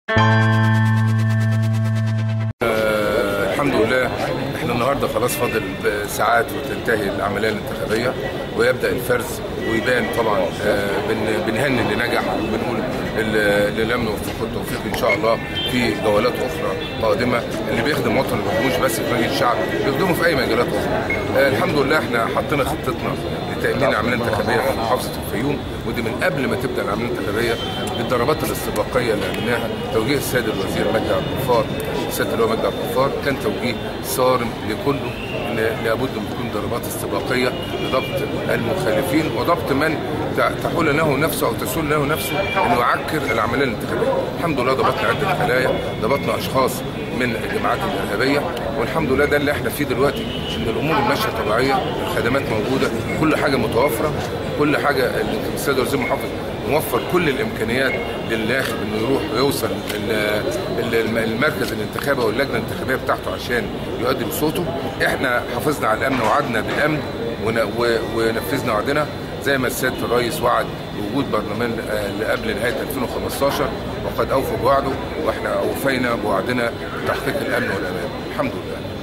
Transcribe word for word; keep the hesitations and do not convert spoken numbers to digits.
آه الحمد لله، احنا النهارده خلاص فاضل ساعات وتنتهي العمليه الانتخابيه ويبدا الفرز ويبان طبعا. آه بن بنهني اللي نجح وبنقول اللي لم نوفقه التوفيق ان شاء الله في جولات اخرى قادمه. اللي بيخدم وطنه ما بيخدموش بس في مجلس الشعب، بيخدموا في اي مجالات اخرى. آه الحمد لله احنا حطينا خطتنا لتامين العمليه الانتخابيه في محافظه الفيوم، ودي من قبل ما تبدا العمليه الانتخابيه بالضربات الاستباقيه اللي عملناها. توجيه السيد الوزير مجدي عبد الغفار، السيد اللي هو مجدي عبد الغفار، كان توجيه صارم لكله ان لابد من تكون ضربات استباقيه لضبط المخالفين وضبط من تحول له نفسه او تسول له نفسه انه يعكر العمليه الانتخابيه. الحمد لله ضبطنا عده خلايا، ضبطنا اشخاص من الجماعات الارهابيه، والحمد لله ده اللي احنا فيه دلوقتي، ان الامور ماشيه طبيعيه، الخدمات موجوده، كل حاجه متوفره، كل حاجه. السيد وزير المحافظ موفر كل الامكانيات للناخب انه يروح ويوصل المركز الانتخابي او اللجنه الانتخابيه بتاعته عشان يؤدي بصوته. احنا حافظنا على الامن وعدنا بالامن ونفذنا وعدنا زي ما السيد الرئيس وعد بوجود برلمان قبل نهايه ألفين وخمستاشر، وقد اوفى بوعده واحنا اوفينا بوعدنا بتحقيق الامن والامان الحمد لله.